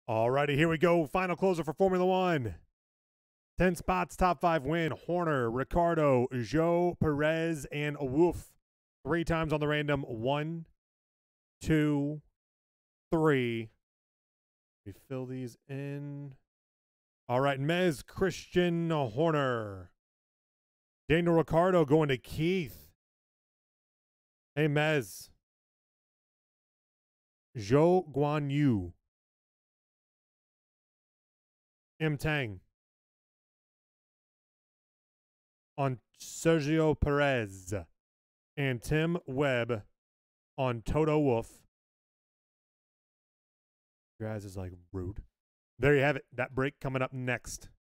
Alrighty, here we go. Final closer for Formula One. 10 spots, top 5 win. Horner, Ricardo, Joe, Perez, and Wolf. 3 times on the random. 1, 2, 3. We fill these in. All right, Mez, Christian, Horner. Daniel Ricardo going to Keith. Hey, Mez. Zhou Guan Yu. M. Tang. On Sergio Perez. And Tim Webb on Toto Wolff. You guys is like rude. There you have it. That break coming up next.